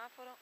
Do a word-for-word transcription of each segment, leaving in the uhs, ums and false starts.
semaforo.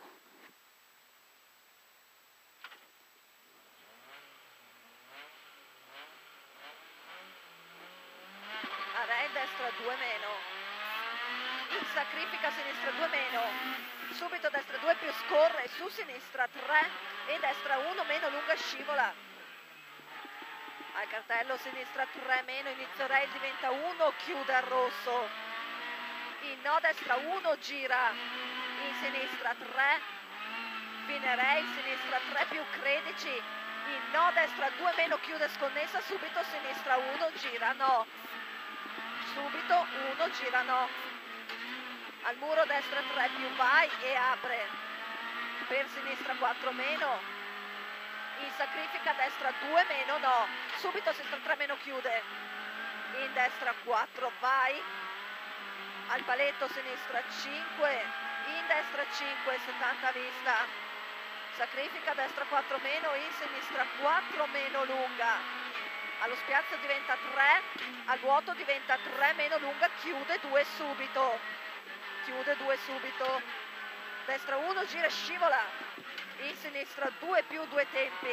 Array destra due meno, il sacrifica sinistra due meno, subito destra due più scorre, su sinistra tre e destra uno meno lunga scivola, al cartello sinistra tre meno, inizio rail diventa uno, chiude al rosso, in no destra uno, gira in sinistra tre, fine rail sinistra tre più credici, in no destra due meno, chiude sconnessa, subito sinistra uno, gira no, subito uno, gira no, al muro destra tre più vai e apre, per sinistra quattro meno, in sacrifica destra due meno no, subito sinistra tre meno, chiude, in destra quattro vai, al paletto sinistra cinque, in destra cinque, settanta vista, sacrifica destra quattro meno, in sinistra quattro meno lunga, allo spiazzo diventa tre, al vuoto diventa tre meno lunga, chiude due subito, chiude due subito, destra uno, gira e scivola, in sinistra due più due tempi,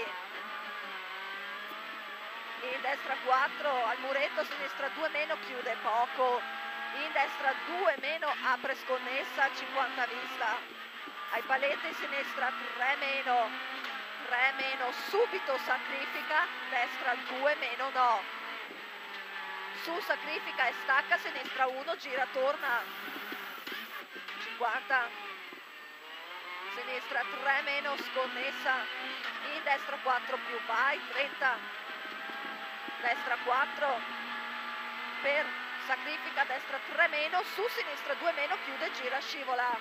in destra quattro, al muretto sinistra due meno, chiude poco, in destra due meno, apre sconnessa, cinquanta vista, ai paletti sinistra tre meno, tre meno, subito sacrifica, destra due meno no, su sacrifica e stacca, sinistra uno, gira, torna, cinquanta, sinistra tre meno, sconnessa, in destra quattro più vai, trenta, destra quattro, per sacrifica, destra tre meno, su sinistra due meno, chiude, gira, scivola,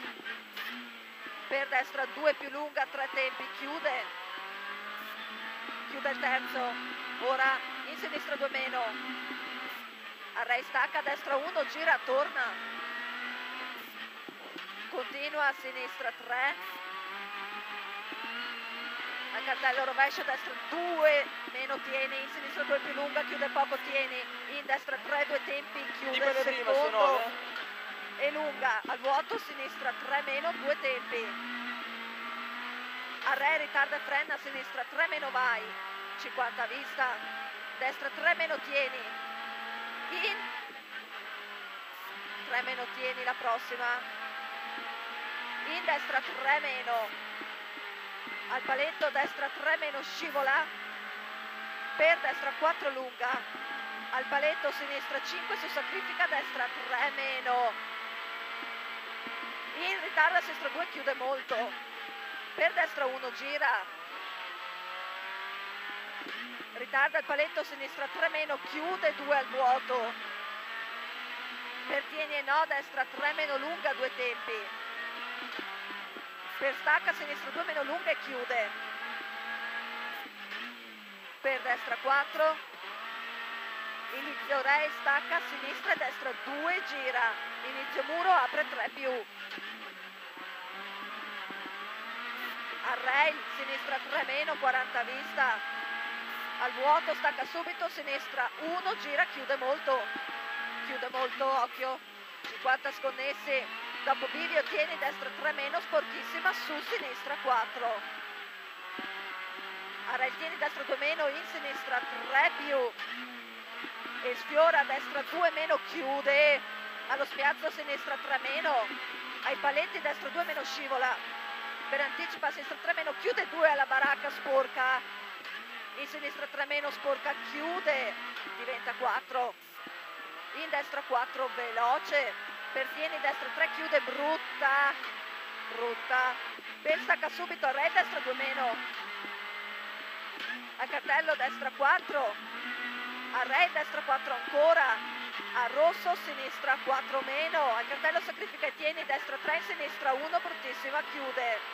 per destra due più lunga, tre tempi, chiude, chiude il terzo, ora in sinistra due meno, array stacca, destra uno, gira, torna, continua a sinistra tre, al cartello rovescia, destra due meno, tieni, in sinistra due più lunga, chiude poco, tieni, in destra tre, due tempi, chiude il secondo, e lunga, al vuoto sinistra tre meno, due tempi, array ritarda e frena, a sinistra tre meno vai, cinquanta vista, destra tre meno tieni, in tre meno tieni la prossima, in destra tre meno, al paletto destra tre meno scivola, per destra quattro lunga, al paletto sinistra cinque, su sacrifica, destra tre meno, in ritardo a sinistra due, chiude molto, per destra uno, gira, ritarda il paletto sinistra tre meno, chiude due al vuoto, per tieni e no, destra tre meno lunga, due tempi, per stacca sinistra due meno lunga e chiude, per destra quattro, inizio rail, stacca, sinistra e destra due, gira, inizio muro, apre tre più, al rail, sinistra tre meno, quaranta vista, al vuoto, stacca subito, sinistra uno, gira, chiude molto, chiude molto, occhio, cinquanta sconnessi, dopo bivio tieni, destra tre meno, sporchissima, su sinistra quattro, al rail tieni, destra due meno, in sinistra tre più, e sfiora, destra due meno, chiude, allo spiazzo sinistra tre meno, ai paletti destra due meno scivola, per anticipa sinistra tre meno, chiude due alla baracca, sporca, in sinistra tre meno, sporca, chiude, diventa quattro, in destra quattro, veloce, per tieni destra tre, chiude, brutta, brutta, per stacca subito, array destra due meno, al cartello destra quattro, array destra quattro ancora, a rosso sinistra quattro meno, al cartello sacrifica e tieni, destra tre, in sinistra uno, bruttissima, chiude,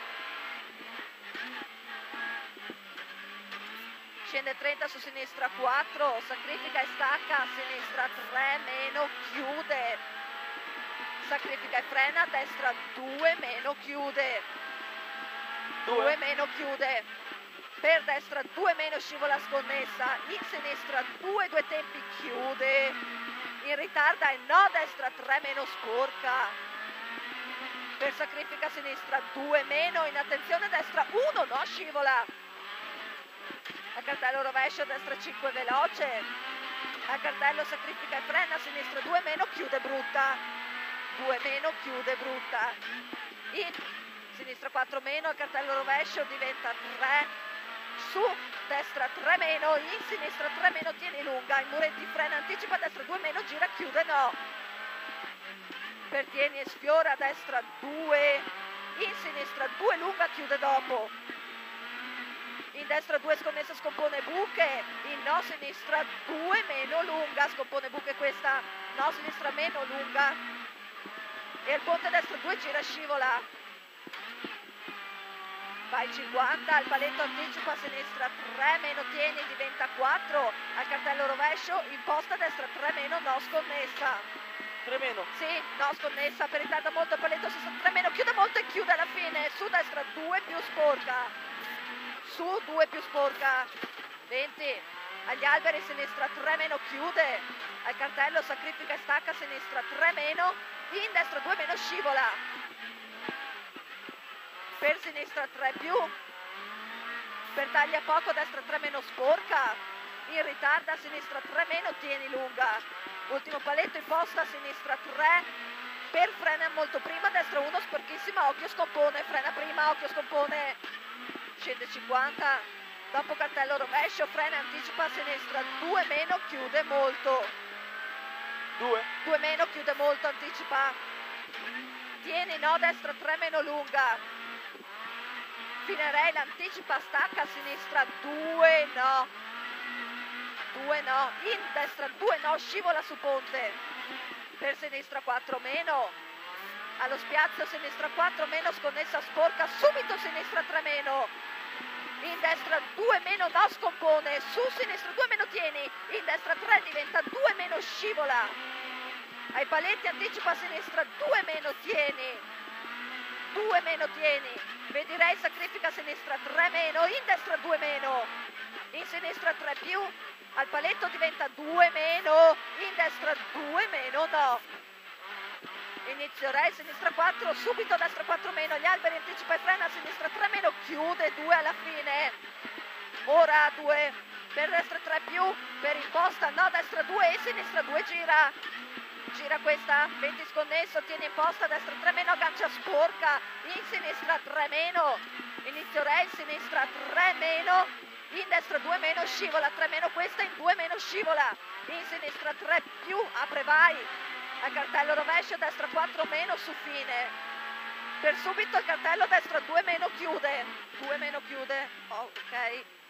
scende trenta su sinistra quattro, sacrifica e stacca, sinistra tre meno, chiude, sacrifica e frena, destra due meno, chiude, due meno, chiude, per destra due meno, scivola sconnessa, in sinistra due, due tempi, chiude, in ritarda e no, destra tre meno, sporca, per sacrifica a sinistra due meno, in attenzione destra uno, no scivola, a cartello rovescio a destra cinque veloce, a cartello sacrifica e frena a sinistra due meno, chiude brutta, due meno, chiude brutta, in sinistra quattro meno, a cartello rovescio diventa tre, su destra tre meno, in sinistra tre meno, tieni lunga, in muretti frena, anticipa a destra due meno, gira, chiude, no, per tieni e sfiora a destra due, in sinistra due lunga, chiude dopo, in destra due sconnessa, scompone buche, in no sinistra due meno lunga, scompone buche questa, no sinistra meno lunga, e il ponte destra due gira, scivola, vai cinquanta, al paletto anticipa a sinistra tre meno, tieni, diventa quattro, al cartello rovescio imposta a destra tre meno, no sconnessa, tre meno, sì, no sconnessa, per ritarda molto, il paletto tre meno, chiude molto e chiude alla fine, su destra due più sporca, su due più sporca, venti, agli alberi sinistra tre meno, chiude, al cartello sacrifica e stacca a sinistra tre meno, in destra due meno, scivola, per sinistra tre più, per taglia poco a destra tre meno, sporca, in ritardo a sinistra tre meno, tieni lunga, ultimo paletto imposta a sinistra tre, per frena molto prima, a destra uno, sporchissima, occhio scompone, frena prima, occhio scompone, scende cinquanta, dopo cartello rovescio, frena, anticipa a sinistra due meno, chiude molto, due, due meno, chiude molto, anticipa, tieni no, destra tre meno lunga, finirei l'anticipa, stacca a sinistra due no, due no, in destra due no, scivola su ponte, per sinistra quattro meno, allo spiazzo sinistra quattro meno, sconnessa sporca, subito sinistra tre meno, in destra due meno, no scompone, su sinistra due meno, tieni, in destra tre diventa due meno, scivola, ai paletti anticipa a sinistra due meno, tieni, due meno, tieni, vedirei sacrifica a sinistra tre meno, in destra due meno, in sinistra tre più, al paletto diventa due meno, in destra due meno, no, inizio re, sinistra quattro, subito destra quattro meno, gli alberi anticipa e frena, a sinistra tre meno, chiude due alla fine, ora due, per destra tre più, per imposta, no, destra due e sinistra due, gira, gira questa, venti sconnesso, tieni imposta, destra tre meno, aggancia sporca, in sinistra tre meno, inizio re, sinistra tre meno, in destra due meno, scivola, tre meno questa, in due meno, scivola, in sinistra tre più, apre vai, al cartello rovescio, destra quattro meno, su fine, per subito il cartello destra due meno, chiude, due meno chiude, oh, ok.